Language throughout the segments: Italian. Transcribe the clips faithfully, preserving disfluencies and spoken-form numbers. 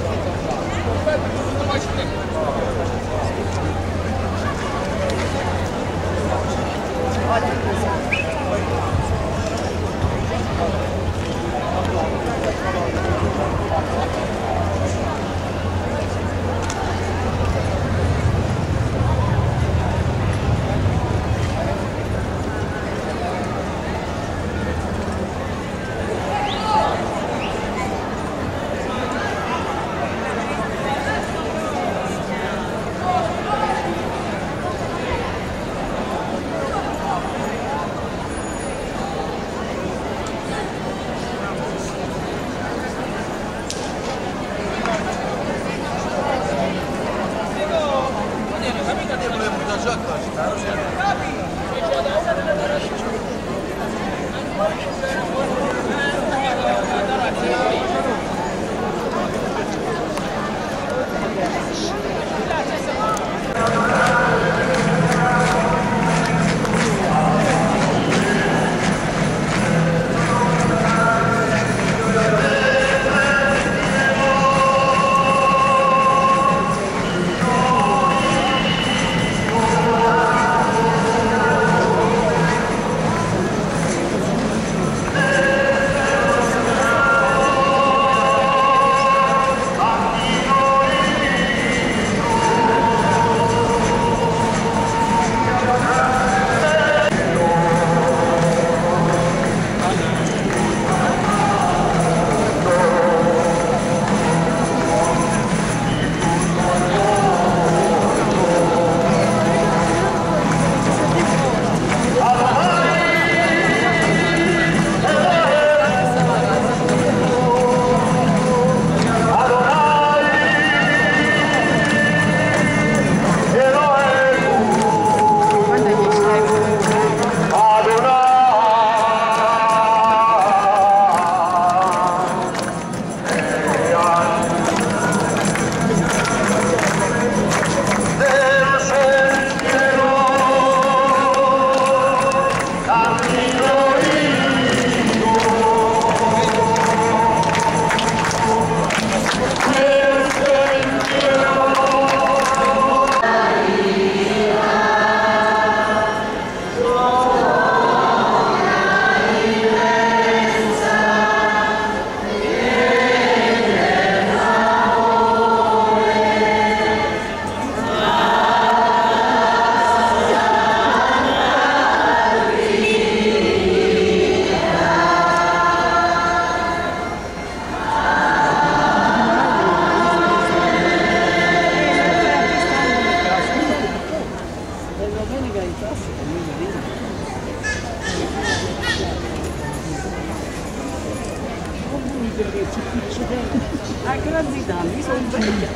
Anche la Zidane, io sono vecchia.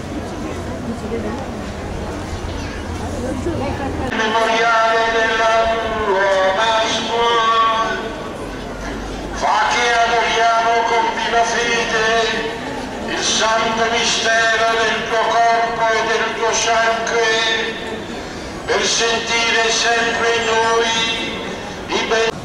Memoriale della tua Pasqua, fa che adoriamo con viva fede il santo mistero del tuo corpo e del tuo sangue, per sentire sempre in noi i bei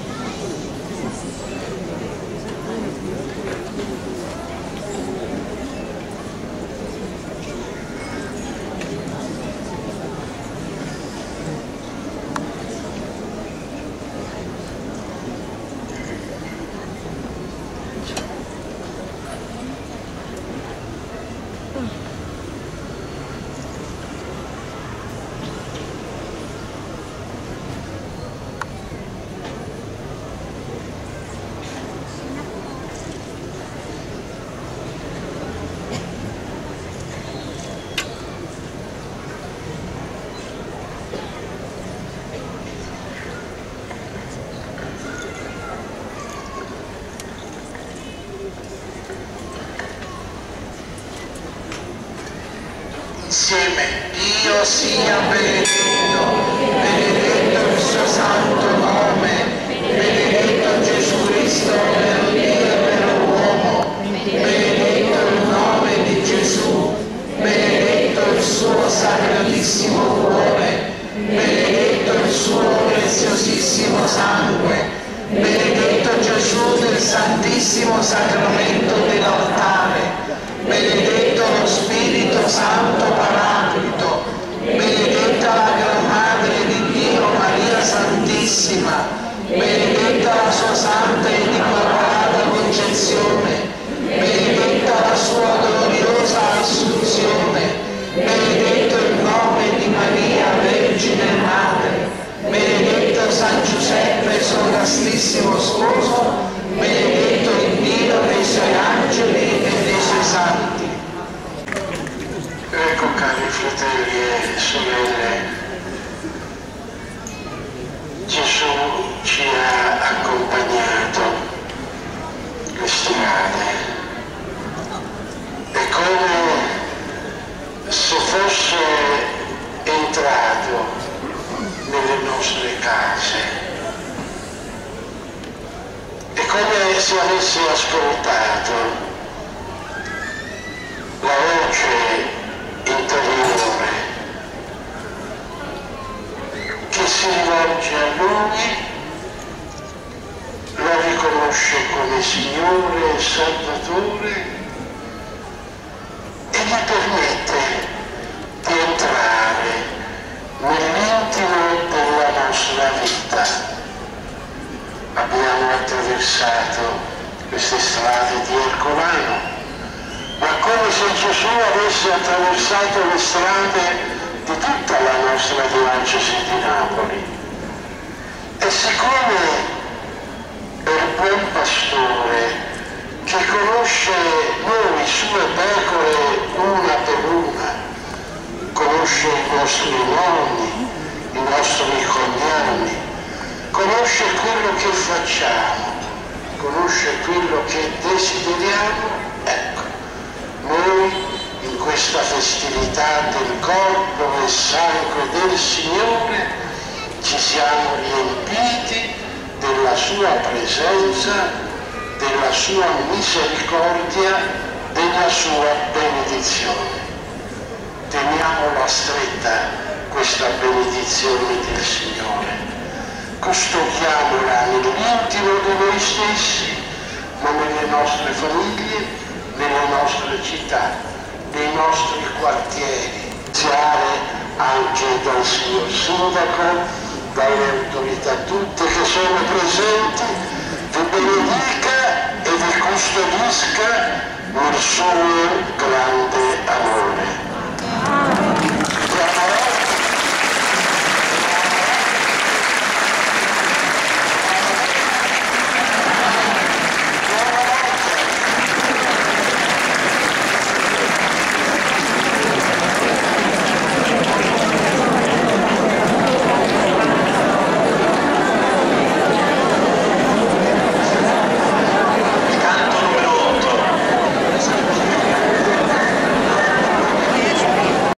insieme. Dio sia benedetto, benedetto il suo santo nome, benedetto Gesù Cristo, vero Dio e vero uomo, benedetto il nome di Gesù, benedetto il suo sacratissimo cuore, benedetto il suo preziosissimo sangue, benedetto Gesù del santissimo sacramento dell'altare, benedetto Santo Paraclito, benedetta la Gran Madre di Dio Maria Santissima, benedetta la sua santa e immacolata concezione, benedetta la sua gloriosa assunzione, benedetto il nome di Maria Vergine Madre, benedetto San Giuseppe suo castissimo sposo, benedetto il Dio dei suoi angeli e dei suoi santi. Ecco, cari fratelli e sorelle, Gesù ci ha accompagnato le strade. È come se fosse entrato nelle nostre case. È come se avesse ascoltato la voce interiore che si rivolge a Lui, lo riconosce come Signore e Salvatore e gli permette di entrare nell'intimo della nostra vita. Abbiamo attraversato queste strade di Ercolano, ma come se Gesù avesse attraversato le strade di tutta la nostra diocesi di Napoli. E siccome è il buon pastore che conosce noi sue pecore una per una, conosce i nostri nomi, i nostri cognomi, conosce quello che facciamo, conosce quello che desideriamo, ecco. Noi in questa festività del corpo e sangue del Signore ci siamo riempiti della sua presenza, della sua misericordia, della sua benedizione. Teniamola stretta questa benedizione del Signore, custodiamola nell'intimo di noi stessi, ma nelle nostre famiglie, nelle nostre città, nei nostri quartieri, iniziare anche dal signor Sindaco, dalle autorità tutte che sono presenti, vi benedica e vi custodisca nel suo grande amore.